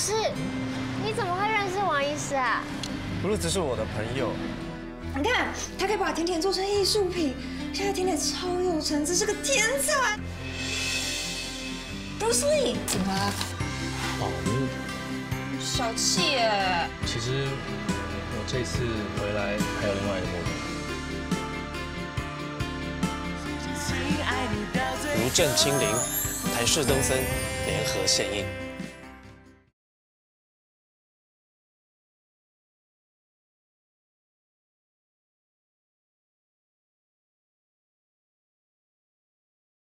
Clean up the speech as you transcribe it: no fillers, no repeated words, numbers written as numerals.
师，你怎么会认识王医师啊？ 布鲁斯是我的朋友。 你看，他可以把甜甜做成艺术品，现在甜甜超有成，这是个天才。Bruce Lee， 怎么了？ 哦， 小气耶。 其实我这次回来还有另外一个目的。 如朕亲临，谭氏登森联合献映。